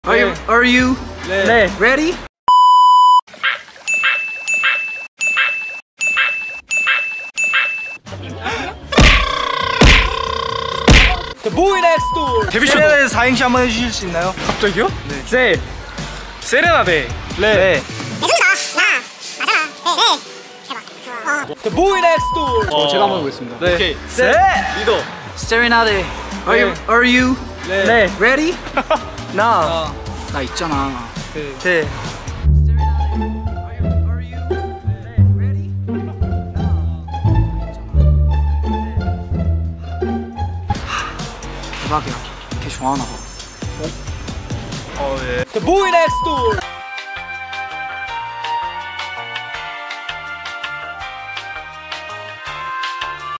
Are you ready? The BOYNEXTDOOR 데뷔쇼 세레나데 4행시 한번 해주실 수 있나요? 갑자기요? 네. 세레나데 네. The BOYNEXTDOOR 제가 한번 해보겠습니다. 네. 오케이. 리더 세레나데. Are you ready? 나 있잖아. 네. 대박이야. 걔 좋아하나 봐. The BOYNEXTDOOR